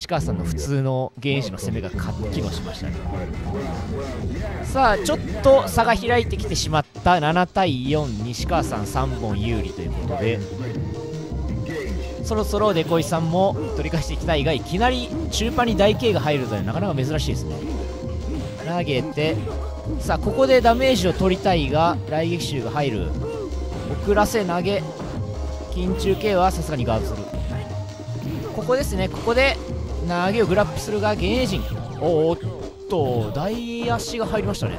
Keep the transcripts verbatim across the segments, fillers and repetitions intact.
西川さんの普通の原始の攻めが機能しましたね。さあちょっと差が開いてきてしまった。ななたいよん、西川さんさんぼん有利ということで、そろそろデコイさんも取り返していきたいが、いきなり中盤に大 K が入るというのはなかなか珍しいですね。投げて、さあここでダメージを取りたいが雷撃臭が入る。遅らせ投げ、緊中 K はさすがにガードする。ここですね、ここで投げをグラップするが現役陣、おーっと大足が入りましたね。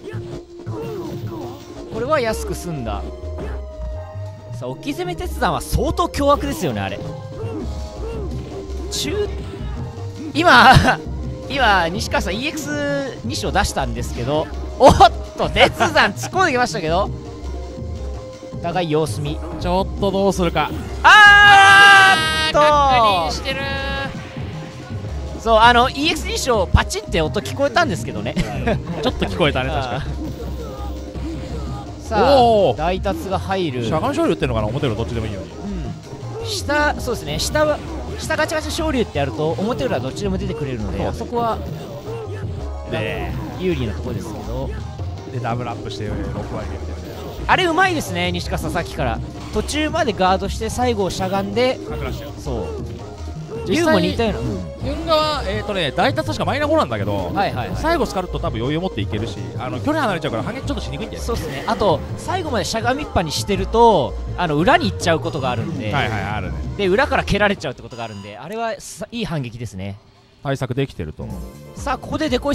これは安く済んだ。さあ置き攻め鉄山は相当凶悪ですよね。あれ中今今西川さん イーエックスに 章出したんですけど、おっと鉄山突っ込んできましたけど、お互い様子見。 ちょっとどうするか。 あーっと確認してる。 そう、あの イーエックスに 章パチンって音聞こえたんですけどねちょっと聞こえたね、確かさあおー大達が入る。 に。しゃがん昇竜ってのかな、表裏どっちでもいいように。 うん、下、そうですね、下は下ガチャガチャ昇竜ってやると表裏どっちでも出てくれるので、 そうあそこはで、 有利なところですけど、 でダブルアップしてろく割りみたいあれうまいですね、西川さんさっきから途中までガードして最後しゃがんで、 な。かくらしちゃう。 そう実際龍も似たような、うん運河はえっとね、大達確かマイナごなんだけど、 はいはいはい、 最後スカルと多分余裕を持っていけるし、あの距離離れちゃうから反撃ちょっとしにくいんだよね。 そうですね、あと最後までしゃがみっぱにしてるとあの裏に行っちゃうことがあるんで、 はいはい、あるね。 で裏から蹴られちゃうってことがあるんで、あれはさいい反撃ですね。 対策できてると思う。 さあここでデコイ